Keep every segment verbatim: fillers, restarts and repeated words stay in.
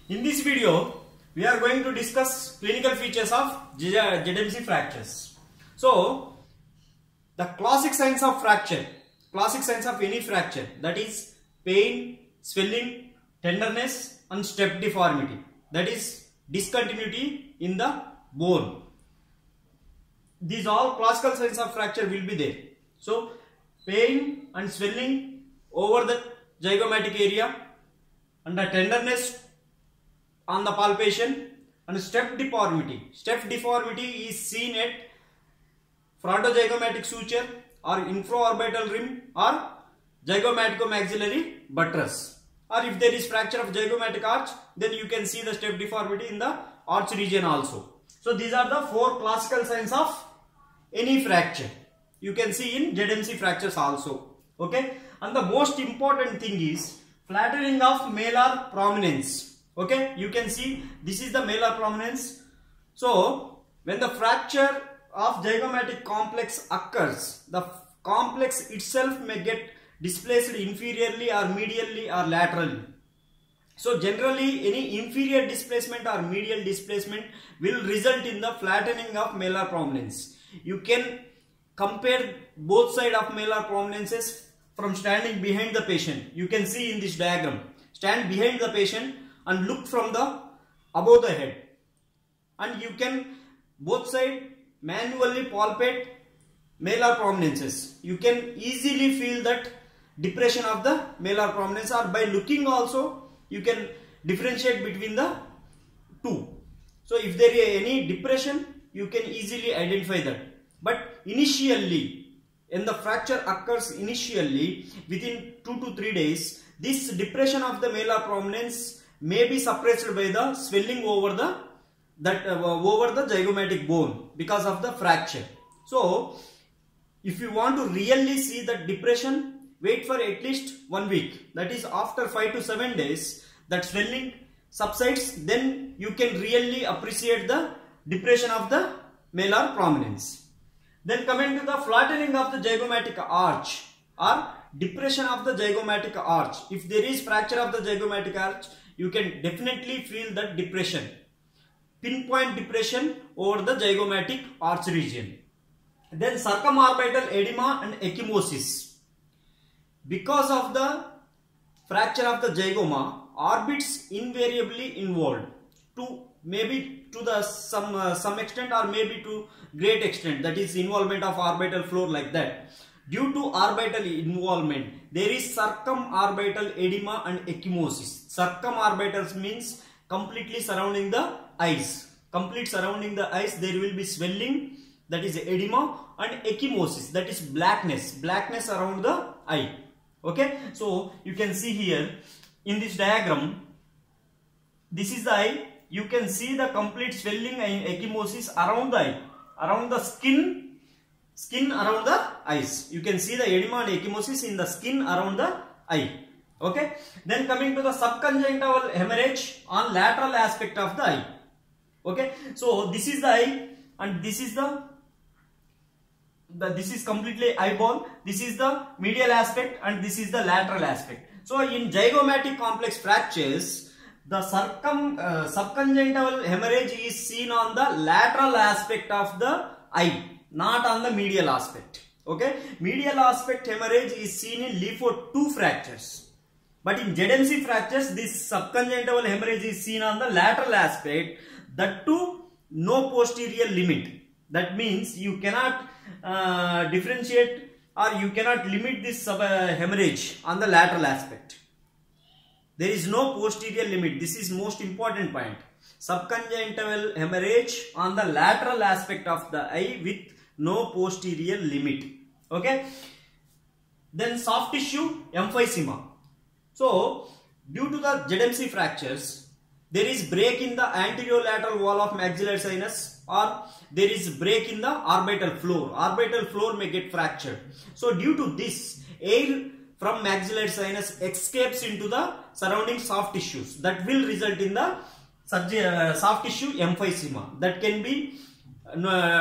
In this video, we are going to discuss clinical features of Z M C fractures. So, the classic signs of fracture, classic signs of any fracture, that is pain, swelling, tenderness and step deformity, that is discontinuity in the bone. These all classical signs of fracture will be there. So, pain and swelling over the zygomatic area and the tenderness on the palpation and step deformity. Step deformity is seen at frontozygomatic suture or infraorbital rim or zygomaticomaxillary buttress. Or if there is fracture of zygomatic arch, then you can see the step deformity in the arch region also. So these are the four classical signs of any fracture. You can see in Z M C fractures also. Okay. And the most important thing is flattening of malar prominence. Okay, you can see this is the malar prominence. So when the fracture of zygomatic complex occurs, the complex itself may get displaced inferiorly or medially or laterally. So generally any inferior displacement or medial displacement will result in the flattening of malar prominence. You can compare both sides of malar prominences from standing behind the patient. You can see in this diagram. Stand behind the patient and look from the above the head, and you can both side manually palpate malar prominences. You can easily feel that depression of the malar prominence, or by looking also you can differentiate between the two. So if there is any depression, you can easily identify that. But initially, when the fracture occurs initially within two to three days, this depression of the malar prominence may be suppressed by the swelling over the that uh, over the zygomatic bone because of the fracture. So if you want to really see the depression, wait for at least one week. That is, after five to seven days that swelling subsides, then you can really appreciate the depression of the malar prominence. Then coming to the flattening of the zygomatic arch or depression of the zygomatic arch. If there is fracture of the zygomatic arch, you can definitely feel that depression, pinpoint depression over the zygomatic arch region. Then circumorbital edema and ecchymosis. Because of the fracture of the zygoma, orbits invariably involved to maybe to the some uh, some extent or maybe to great extent, that is involvement of orbital floor like that. Due to orbital involvement, there is circumorbital edema and ecchymosis. Circumorbitals means completely surrounding the eyes. Complete surrounding the eyes, there will be swelling, that is edema, and ecchymosis, that is blackness. Blackness around the eye. Okay, so you can see here in this diagram, this is the eye. You can see the complete swelling and ecchymosis around the eye, around the skin. Skin around the eyes. You can see the edema and ecchymosis in the skin around the eye. Okay. Then coming to the subconjunctival hemorrhage on lateral aspect of the eye. Okay. So this is the eye and this is the, the this is completely eyeball. This is the medial aspect and this is the lateral aspect. So in zygomatic complex fractures, the circum uh, subconjunctival hemorrhage is seen on the lateral aspect of the eye, not on the medial aspect. Okay, medial aspect hemorrhage is seen in L I F O two fractures, but in Z M C fractures this subconjunctival hemorrhage is seen on the lateral aspect, that too no posterior limit. That means you cannot uh, differentiate or you cannot limit this sub uh, hemorrhage on the lateral aspect. There is no posterior limit. This is most important point. Subconjunctival hemorrhage on the lateral aspect of the eye with no posterior limit. Okay. Then soft tissue emphysema. So due to the Z M C fractures, there is break in the anterolateral wall of maxillary sinus, or there is break in the orbital floor. Orbital floor may get fractured. So due to this, air from maxillary sinus escapes into the surrounding soft tissues. That will result in the uh, soft tissue emphysema. That can be uh,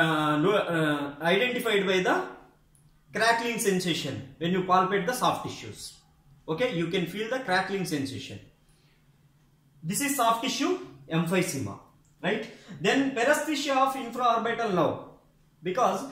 uh, identified by the crackling sensation when you palpate the soft tissues. Okay, you can feel the crackling sensation. This is soft tissue emphysema, right? Then paresthesia of infraorbital nerve, because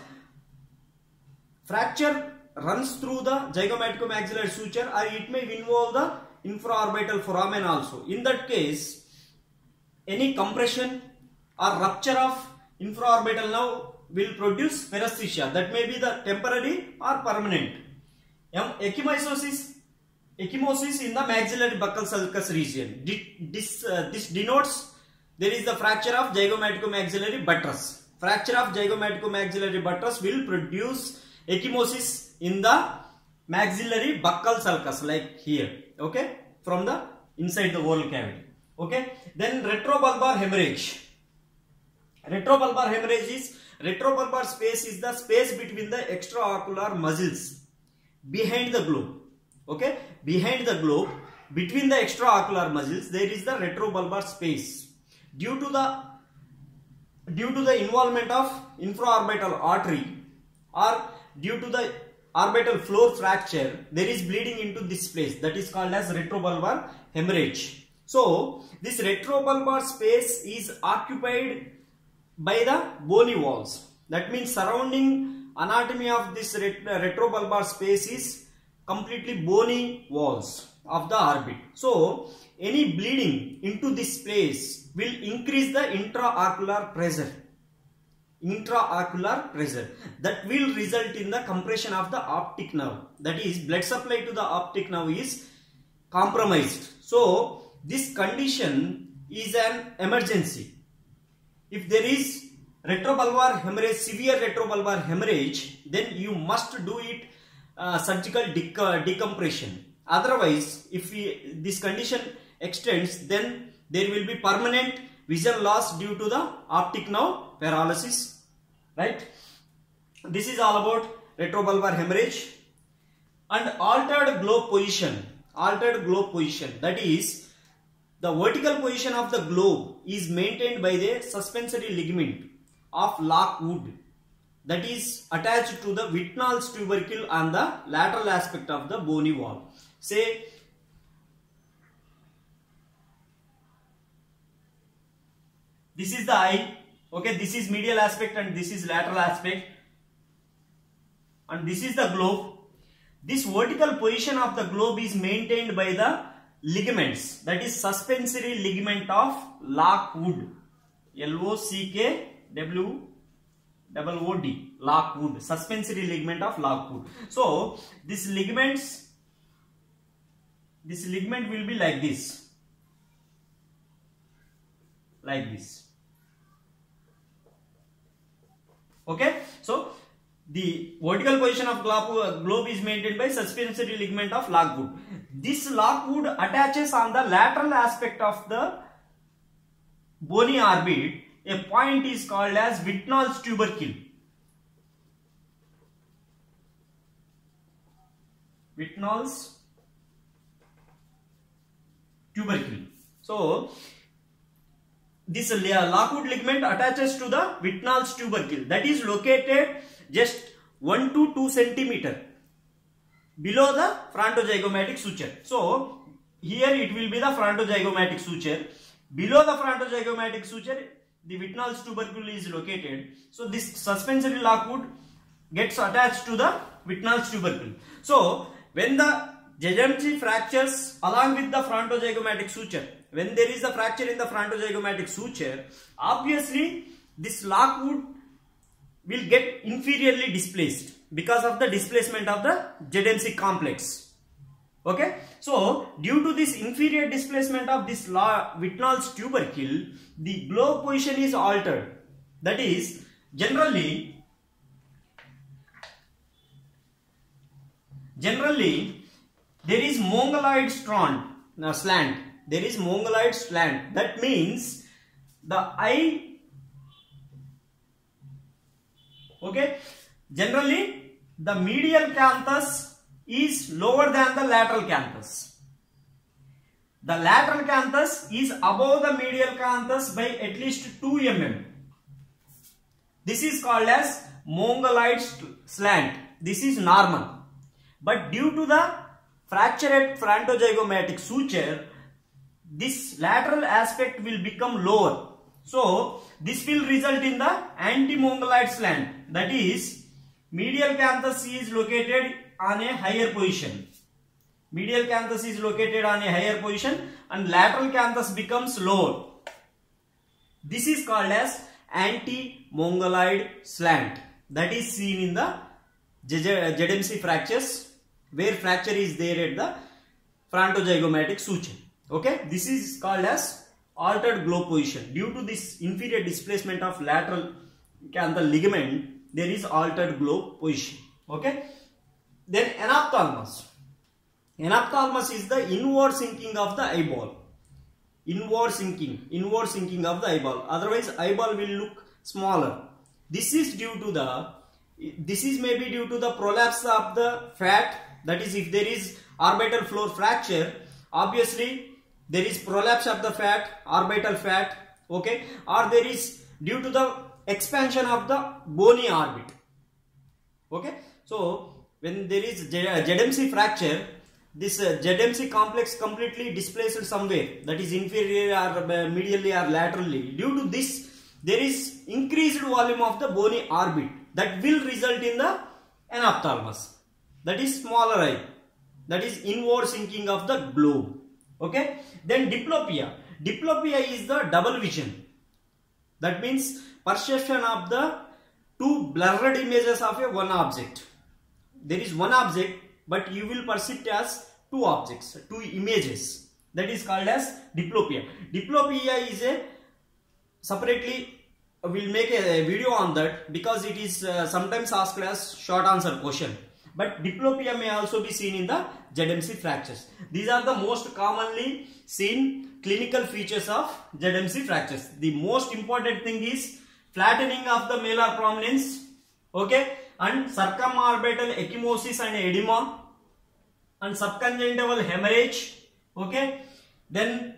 fracture runs through the zygomaticomaxillary suture, or it may involve the infraorbital foramen also. In that case, any compression or rupture of infraorbital nerve will produce paresthesia. That may be the temporary or permanent. Ecchymosis, ecchymosis in the maxillary buccal sulcus region. This, uh, this denotes there is the fracture of zygomaticomaxillary buttress. Fracture of zygomaticomaxillary buttress will produce ecchymosis in the maxillary buccal sulcus, like here, okay, from the inside the oral cavity. Okay, then retrobulbar hemorrhage. Retrobulbar hemorrhage is, retrobulbar space is the space between the extraocular muscles behind the globe. Okay, behind the globe, between the extraocular muscles, there is the retrobulbar space. Due to the due to the involvement of infraorbital artery, or due to the orbital floor fracture, there is bleeding into this place. That is called as retrobulbar hemorrhage. So this retrobulbar space is occupied by the bony walls. That means surrounding anatomy of this ret retrobulbar space is completely bony walls of the orbit. So any bleeding into this space will increase the intraocular pressure. Intraocular pressure that will result in the compression of the optic nerve. That is, blood supply to the optic nerve is compromised. So this condition is an emergency. If there is retrobulbar hemorrhage, severe retrobulbar hemorrhage, then you must do it uh, surgical dec uh, decompression. Otherwise, if we, this condition extends, then there will be permanent vision loss due to the optic nerve paralysis, right? This is all about retrobulbar hemorrhage. And altered globe position. Altered globe position, that is, the vertical position of the globe is maintained by the suspensory ligament of Lockwood, that is attached to the Whitnall's tubercle on the lateral aspect of the bony wall. Say, this is the eye, okay, this is medial aspect and this is lateral aspect, and this is the globe. This vertical position of the globe is maintained by the ligaments, that is suspensory ligament of Lockwood, L O C K W O O D, Lockwood, suspensory ligament of Lockwood. So this ligaments, this ligament will be like this, like this. Okay, so the vertical position of globe, globe is maintained by suspensory ligament of Lockwood. This Lockwood attaches on the lateral aspect of the bony orbit. A point is called as Whitnall's tubercle. Whitnall's tubercle. So this Lockwood ligament attaches to the Whitnall's tubercle, that is located just one to two centimeter below the frontozygomatic suture. So here it will be the frontozygomatic suture. Below the frontozygomatic suture, the Whitnall's tubercle is located. So this suspensory Lockwood gets attached to the Whitnall's tubercle. So when the Jejemchi fractures along with the frontozygomatic suture, when there is a fracture in the frontozygomatic suture, obviously this Lockwood will get inferiorly displaced because of the displacement of the Jejemchi complex. Okay, so due to this inferior displacement of this Whitnall's tubercle, the globe position is altered. That is, generally, generally there is mongoloid strand, uh, slant. There is mongoloid slant. That means the eye, okay, generally the medial canthus is lower than the lateral canthus. The lateral canthus is above the medial canthus by at least two millimeters. This is called as mongoloid slant. This is normal. But due to the fracture at frontozygomatic suture, this lateral aspect will become lower. So this will result in the anti-mongoloid slant. That is, medial canthus is located on a higher position. Medial canthus is located on a higher position and lateral canthus becomes lower. This is called as anti-mongoloid slant. That is seen in the Z M C fractures, where fracture is there at the frontozygomatic suture. Okay, this is called as altered globe position. Due to this inferior displacement of lateral canthal ligament, there is altered globe position. Okay, then anophthalmos. Anophthalmos is the inward sinking of the eyeball. Inward sinking, inward sinking of the eyeball. Otherwise, eyeball will look smaller. This is due to the, this is maybe due to the prolapse of the fat. That is, if there is orbital floor fracture, obviously there is prolapse of the fat, orbital fat, okay, or there is due to the expansion of the bony orbit. Okay, so when there is Z M C fracture, this uh, Z M C complex completely displaced somewhere, that is inferior or uh, medially or laterally. Due to this, there is increased volume of the bony orbit that will result in the anophthalmos. That is smaller eye. That is inward sinking of the globe. Okay. Then diplopia. Diplopia is the double vision. That means perception of the two blurred images of a one object. There is one object, but you will perceive it as two objects, two images. That is called as diplopia. Diplopia is a separately, we'll make a video on that because it is uh, sometimes asked as short answer question. But diplopia may also be seen in the Z M C fractures. These are the most commonly seen clinical features of Z M C fractures. The most important thing is flattening of the malar prominence, okay, and circumorbital ecchymosis and edema, and subconjunctival hemorrhage, okay, then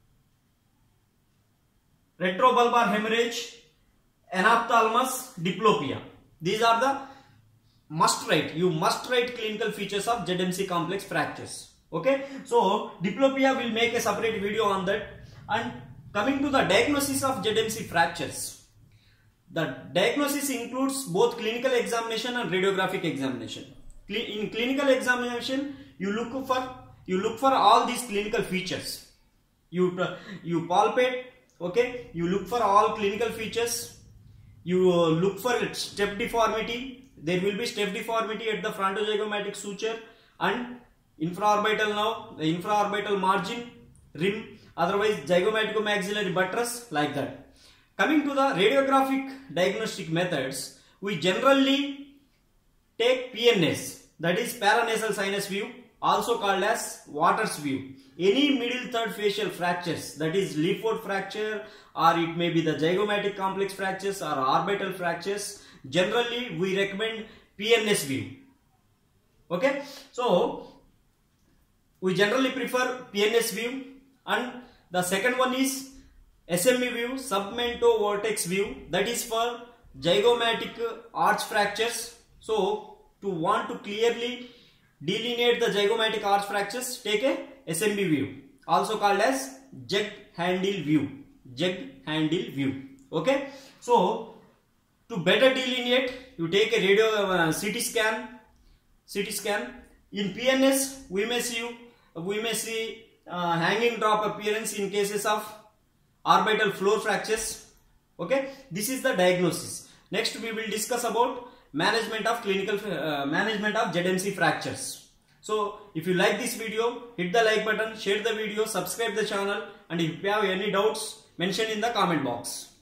retrobulbar hemorrhage, anophthalmos, diplopia. These are the must write, you must write clinical features of Z M C complex fractures. Okay, so diplopia will make a separate video on that. And coming to the diagnosis of Z M C fractures, the diagnosis includes both clinical examination and radiographic examination. In clinical examination, you look for you look for all these clinical features. You you palpate, okay. You look for all clinical features. You uh, look for step deformity. There will be step deformity at the frontozygomatic suture and infraorbital nerve, the infraorbital margin, rim, otherwise zygomaticomaxillary buttress, like that. Coming to the radiographic diagnostic methods, we generally take P N S, that is paranasal sinus view, also called as Waters view. Any middle third facial fractures, that is Leaford fracture, or it may be the zygomatic complex fractures or orbital fractures, generally we recommend P N S view. Okay, so we generally prefer P N S view, and the second one is S M E view, submento vortex view, that is for zygomatic arch fractures. So to want to clearly delineate the zygomatic arch fractures, take a S M E view, also called as jug handle view. Jug handle view. Okay, so to better delineate, you take a radio uh, C T scan. C T scan. In P N S, we may see we may see uh, hanging drop appearance in cases of orbital floor fractures. Okay, this is the diagnosis. Next, we will discuss about management of clinical uh, management of Z M C fractures. So, if you like this video, hit the like button, share the video, subscribe the channel, and if you have any doubts, mention in the comment box.